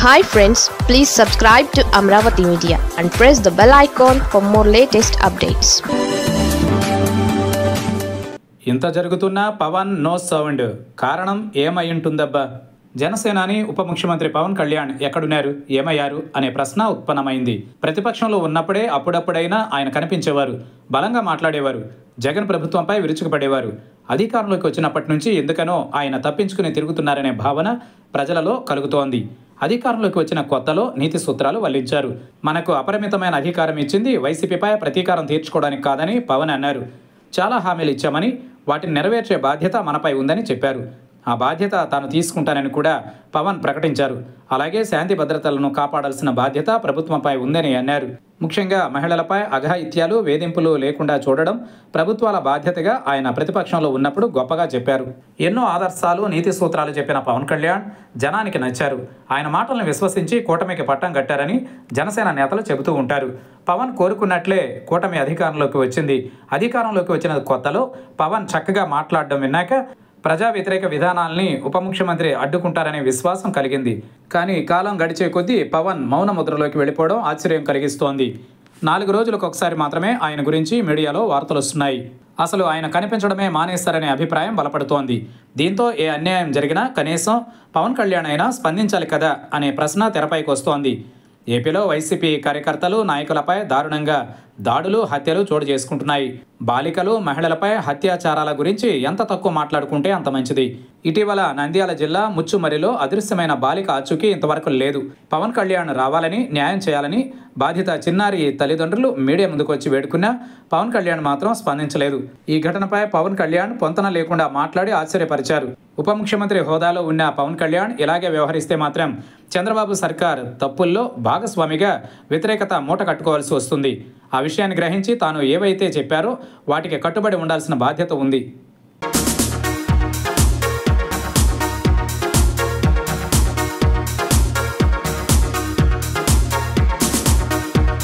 Hi friends, please subscribe to Amravati Media and press the bell icon for more latest updates. ఇంత జరుగుతున్నా Pawan no sound. కారణం ఏమై ఉంటుందబ్బా? జనసేనాని ఉప ముఖ్యమంత్రి పవన్ కళ్యాణ్ ఎక్కడున్నారు, ఏమయ్యారు అనే ప్రశ్న ఉత్పన్నమైంది. ప్రతిపక్షంలో ఉన్నప్పుడే అప్పుడప్పుడైనా ఆయన కనిపించేవారు, బలంగా మాట్లాడేవారు, జగన్ ప్రభుత్వంపై విరుచుకుపడేవారు. అధికారంలోకి వచ్చినప్పటి నుంచి ఎందుకనో ఆయన తప్పించుకుని తిరుగుతున్నారనే భావన ప్రజలలో కలుగుతోంది. అధికారంలోకి వచ్చిన కొత్తలో నీతి సూత్రాలు వల్లించారు. మనకు అపరిమితమైన అధికారం ఇచ్చింది వైసీపీపై ప్రతీకారం తీర్చుకోవడానికి కాదని పవన్ అన్నారు. చాలా హామీలు ఇచ్చామని, వాటిని నెరవేర్చే బాధ్యత మనపై ఉందని చెప్పారు. ఆ బాధ్యత తాను తీసుకుంటానని కూడా పవన్ ప్రకటించారు. అలాగే శాంతి భద్రతలను కాపాడాల్సిన బాధ్యత ప్రభుత్వంపై ఉందని అన్నారు. ముఖ్యంగా మహిళలపై అఘాయిత్యాలు, వేధింపులు లేకుండా చూడడం ప్రభుత్వాల బాధ్యతగా ఆయన ప్రతిపక్షంలో ఉన్నప్పుడు గొప్పగా చెప్పారు. ఎన్నో ఆదర్శాలు, నీతి సూత్రాలు చెప్పిన పవన్ కళ్యాణ్ జనానికి నచ్చారు. ఆయన మాటలను విశ్వసించి కూటమికి పట్టం కట్టారని జనసేన నేతలు చెబుతూ ఉంటారు. పవన్ కోరుకున్నట్లే కూటమి అధికారంలోకి వచ్చింది. అధికారంలోకి వచ్చిన కొత్తలో పవన్ చక్కగా మాట్లాడడం విన్నాక ప్రజా వ్యతిరేక విధానాల్ని ఉప ముఖ్యమంత్రి అడ్డుకుంటారనే విశ్వాసం కలిగింది. కానీ కాలం గడిచే కొద్దీ పవన్ మౌన ముద్రలోకి వెళ్ళిపోవడం ఆశ్చర్యం కలిగిస్తోంది. 4 రోజులకు ఒకసారి మాత్రమే ఆయన గురించి మీడియాలో వార్తలు వస్తున్నాయి. అసలు ఆయన కనిపించడమే మానేస్తారనే అభిప్రాయం బలపడుతోంది. దీంతో ఏ అన్యాయం జరిగినా కనీసం పవన్ కళ్యాణ్ అయినా స్పందించాలి కదా అనే ప్రశ్న తెరపైకి వస్తోంది. ఏపీలో వైసీపీ కార్యకర్తలు, నాయకులపై దారుణంగా దాడులు, హత్యలు చోటు చేసుకుంటున్నాయి. బాలికలు, మహిళలపై అత్యాచారాల గురించి ఎంత తక్కువ మాట్లాడుకుంటే అంత మంచిది. ఇటీవల నంద్యాల జిల్లా ముచ్చుమరిలో అదృశ్యమైన బాలిక ఆచూకీ ఇంతవరకు లేదు. పవన్ కళ్యాణ్ రావాలని, న్యాయం చేయాలని బాధిత చిన్నారి తల్లిదండ్రులు మీడియా ముందుకు వచ్చి వేడుకున్నా పవన్ కళ్యాణ్ మాత్రం స్పందించలేదు. ఈ ఘటనపై పవన్ కళ్యాణ్ పొంతన లేకుండా మాట్లాడి ఆశ్చర్యపరిచారు. ఉప ముఖ్యమంత్రి హోదాలో ఉన్న పవన్ కళ్యాణ్ ఇలాగే వ్యవహరిస్తే మాత్రం చంద్రబాబు సర్కార్ తప్పుల్లో భాగస్వామిగా వ్యతిరేకత మూట కట్టుకోవాల్సి వస్తుంది. ఆ విషయాన్ని గ్రహించి తాను ఏవైతే చెప్పారో వాటికి కట్టుబడి ఉండాల్సిన బాధ్యత ఉంది.